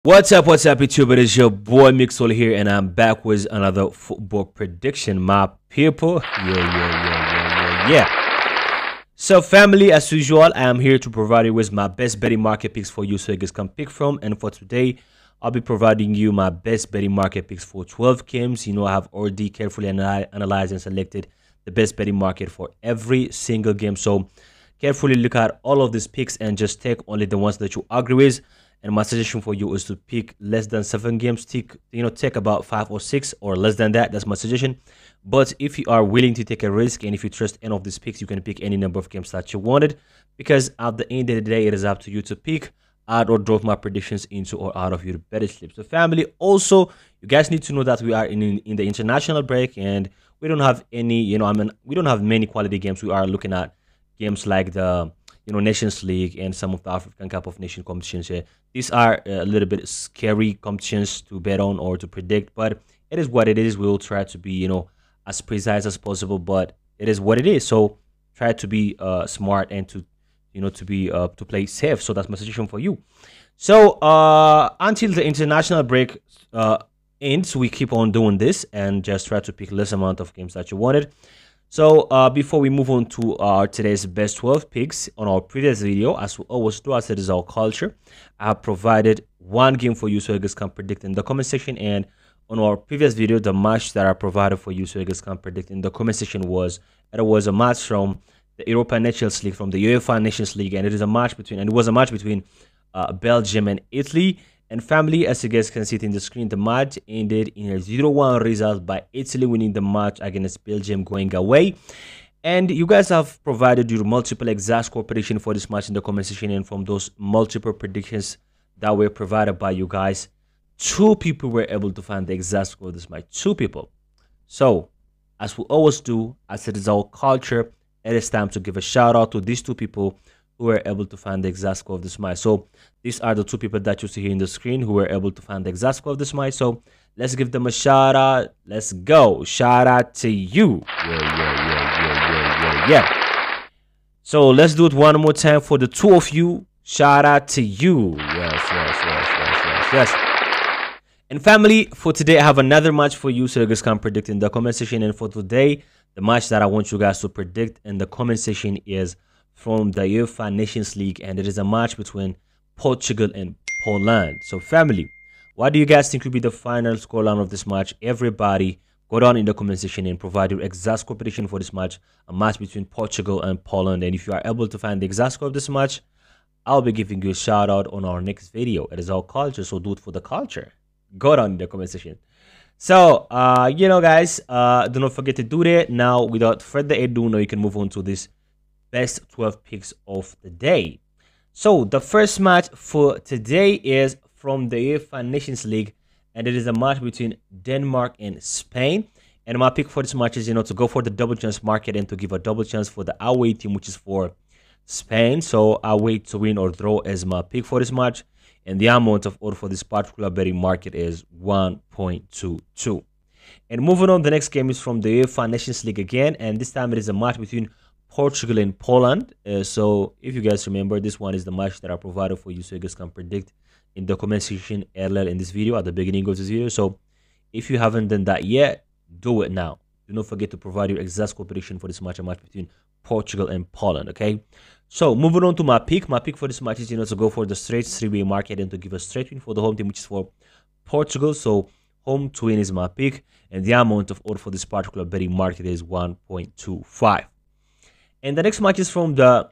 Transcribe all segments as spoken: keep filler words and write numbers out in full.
What's up, what's up, YouTube? It is your boy Mensur here, and I'm back with another football prediction, my people. Yeah, yeah, yeah, yeah, yeah, yeah. So, family, as usual, I am here to provide you with my best betting market picks for you so you guys can pick from. And for today, I'll be providing you my best betting market picks for twelve games. You know, I have already carefully analyzed and selected the best betting market for every single game. So, carefully look at all of these picks and just take only the ones that you agree with. And my suggestion for you is to pick less than seven games. Take, you know, take about five or six or less than that. That's my suggestion. But if you are willing to take a risk and if you trust any of these picks, you can pick any number of games that you wanted. Because at the end of the day, it is up to you to pick, add or drop my predictions into or out of your betting slip. So, family, also, you guys need to know that we are in in the international break and we don't have any, you know, I mean, we don't have many quality games. We are looking at games like the you know, Nations League and some of the African Cup of Nations competitions here. These are a little bit scary competitions to bet on or to predict, but it is what it is. We will try to be, you know, as precise as possible, but it is what it is. So try to be uh, smart and to, you know, to be uh, to play safe. So that's my suggestion for you. So uh, until the international break uh, ends, we keep on doing this and just try to pick less amount of games that you wanted. So uh, before we move on to our today's best twelve picks, on our previous video, as we always do, as it is our culture, I have provided one game for you so you guys can predict in the comment section. And on our previous video, the match that I provided for you so you guys can predict in the comment section was it was a match from the European Nations League, from the UEFA Nations League, and it is a match between and it was a match between uh, Belgium and Italy. And family, as you guys can see it in the screen, the match ended in a zero one result by Italy winning the match against Belgium going away. And you guys have provided your multiple exact score prediction for this match in the comment section. And from those multiple predictions that were provided by you guys, two people were able to find the exact score of this match. Two people. So, as we always do, as it is our culture, it is time to give a shout out to these two people who were able to find the exact score of this match. So these are the two people that you see here in the screen who were able to find the exact score of this match. So let's give them a shout out. Let's go. Shout out to you. Yeah, yeah, yeah, yeah, yeah, yeah, yeah. So let's do it one more time for the two of you. Shout out to you. Yes, yes, yes, yes, yes, yes. And family, for today, I have another match for you so you guys can predict in the comment section. And for today, the match that I want you guys to predict in the comment section is from the UEFA Nations League, and it is a match between Portugal and Poland. So family, what do you guys think will be the final scoreline of this match? Everybody go down in the comment section and provide your exact score prediction for this match, a match between Portugal and Poland. And if you are able to find the exact score of this match, I'll be giving you a shout out on our next video. It is our culture, so do it for the culture. Go down in the comment section. So uh you know guys, uh do not forget to do that. Now without further ado, now you can move on to this best twelve picks of the day. So the first match for today is from the UEFA Nations League, and it is a match between Denmark and Spain. And my pick for this match is, you know, to go for the double chance market and to give a double chance for the away team, which is for Spain. So away to win or draw is my pick for this match, and the amount of order for this particular betting market is one point two two. And moving on, the next game is from the UEFA Nations League again, and this time it is a match between Portugal and Poland. Uh, so if you guys remember, this one is the match that I provided for you so you guys can predict in the comment section earlier in this video, at the beginning of this video. So if you haven't done that yet, do it now. Do not forget to provide your exact score prediction for this match, a match between Portugal and Poland. Okay, so moving on to my pick. My pick for this match is, you know, to go for the straight three-way market and to give a straight win for the home team, which is for Portugal. So home to win is my pick, and the amount of order for this particular betting market is one point two five. And the next match is from the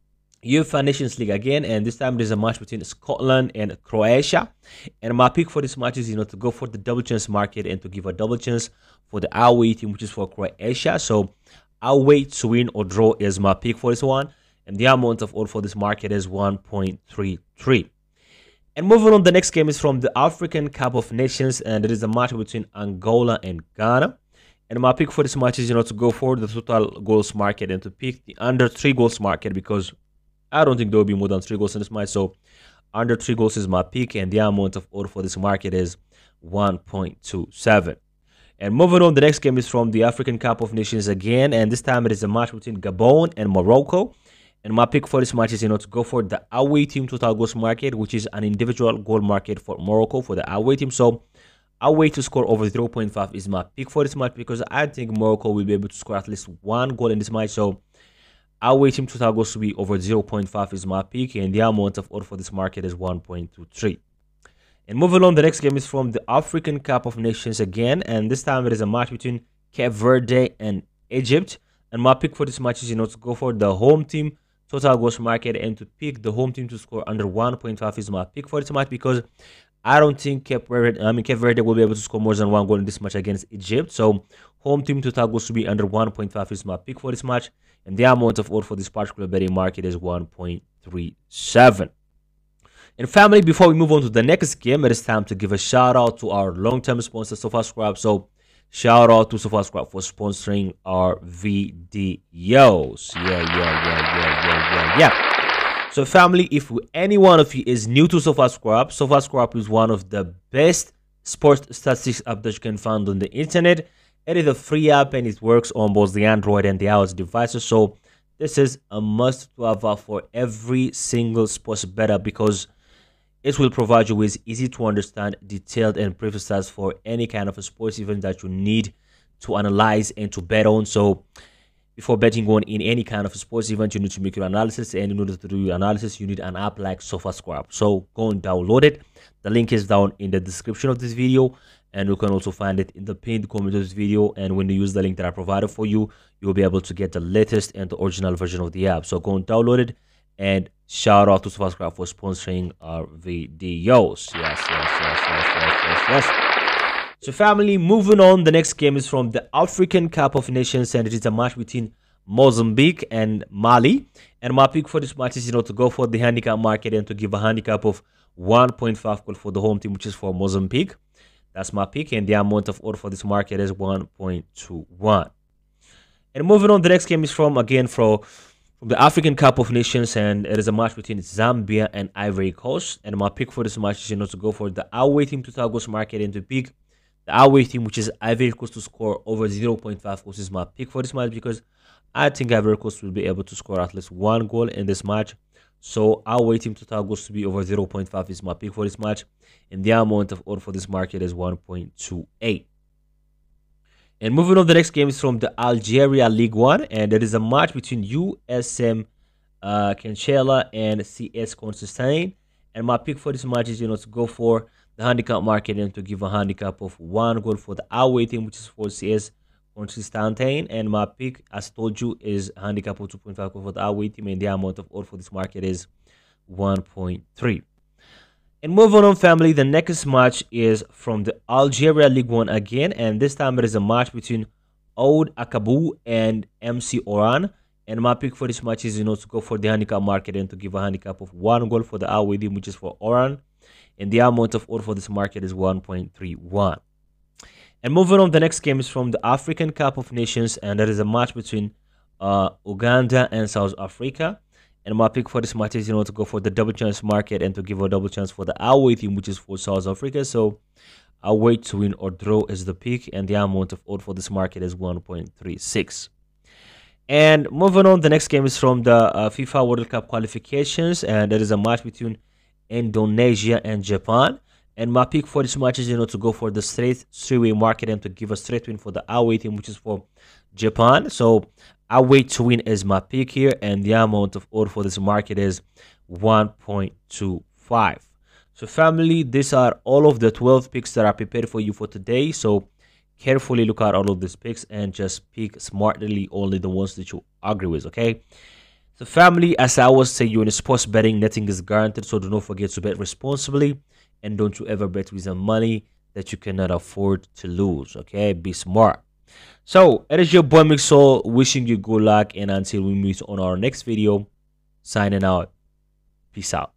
UEFA Nations League again, and this time there's a match between Scotland and Croatia. And my pick for this match is, you know, to go for the double chance market and to give a double chance for the away team, which is for Croatia. So away to win or draw is my pick for this one, and the amount of order for this market is one point three three. And moving on, the next game is from the African Cup of Nations, and it is a match between Angola and Ghana. And my pick for this match is, you know, to go for the total goals market and to pick the under three goals market, because I don't think there will be more than three goals in this match. So under three goals is my pick, and the amount of order for this market is one point two seven. And moving on, the next game is from the African Cup of Nations again, and this time it is a match between Gabon and Morocco. And my pick for this match is, you know, to go for the away team total goals market, which is an individual goal market for Morocco for the away team. So away to score over zero point five is my pick for this match, because I think Morocco will be able to score at least one goal in this match. So away team total goals to be over zero point five is my pick, and the amount of odds for this market is one point two three. And moving on, the next game is from the African Cup of Nations again, and this time it is a match between Cape Verde and Egypt. And my pick for this match is, you know, to go for the home team total goals market and to pick the home team to score under one point five is my pick for this match, because I don't think Cape Verde, I mean Cape Verde will be able to score more than one goal in this match against Egypt. So home team total goals to be under one point five is my pick for this match, and the amount of odds for this particular betting market is one point three seven. And family, before we move on to the next game, it is time to give a shout out to our long-term sponsor, SofaScribe. So shout out to SofaScribe for sponsoring our videos. Yeah, yeah, yeah, yeah, yeah, yeah, yeah. So family, if any one of you is new to SofaScribe, SofaScribe is one of the best sports statistics app that you can find on the internet. It is a free app and it works on both the Android and the iOS devices. So this is a must to have for every single sports bettor, because it will provide you with easy to understand, detailed and previous stats for any kind of a sports event that you need to analyze and to bet on. So before betting on in any kind of a sports event, you need to make your analysis, and in order to do your analysis, you need an app like SofaScribe. So go and download it. The link is down in the description of this video, and you can also find it in the pinned comment of this video. And when you use the link that I provided for you, you'll be able to get the latest and the original version of the app. So go and download it, and shout out to SofaScribe for sponsoring our videos. Yes, yes, yes, yes, yes, yes, yes. So family, moving on, the next game is from the African Cup of Nations, and it is a match between Mozambique and Mali. And my pick for this match is, you know, to go for the handicap market and to give a handicap of one point five goal for the home team, which is for Mozambique. That's my pick, and the amount of order for this market is one point two one. And moving on, the next game is from, again, from From the African Cup of Nations, and it is a match between Zambia and Ivory Coast. And my pick for this match is, you know, to go for the away team total goals market and to pick the away team, which is Ivory Coast, to score over zero point five goals is my pick for this match, because I think Ivory Coast will be able to score at least one goal in this match. So away team total goals to be over zero point five is my pick for this match, and the amount of order for this market is one point two eight. And moving on, the next game is from the Algeria League One, and it is a match between U S M uh, Kenchela and C S Constantine. And my pick for this match is, you know, to go for the handicap market and to give a handicap of one goal for the away team, which is for C S Constantine. And my pick, as told you, is a handicap of two point five goal for the away team, and the amount of odds for this market is one point three. And moving on, family, the next match is from the Algeria League One again, and this time it is a match between Oud Akabu and M C Oran. And my pick for this match is, you know, to go for the handicap market and to give a handicap of one goal for the away team, which is for Oran, and the amount of odds for this market is one point three one. And moving on, the next game is from the African Cup of Nations, and there is a match between uh, Uganda and South Africa. And my pick for this match is, you know, to go for the double chance market and to give a double chance for the away team, which is for South Africa. So away to win or draw is the pick, and the amount of odds for this market is one point three six. And moving on, the next game is from the uh, FIFA World Cup qualifications, and there is a match between Indonesia and Japan. And my pick for this match is, you know, to go for the straight three-way market and to give a straight win for the away team, which is for Japan. So away to win is my pick here, and the amount of odds for this market is one point two five. So family, these are all of the twelve picks that I prepared for you for today. So carefully look at all of these picks and just pick smartly only the ones that you agree with, okay? So family, as I always say, you in sports betting, nothing is guaranteed, so do not forget to bet responsibly, and don't you ever bet with the money that you cannot afford to lose, okay? Be smart. So it is your boy Mensur wishing you good luck, and until we meet on our next video, signing out. Peace out.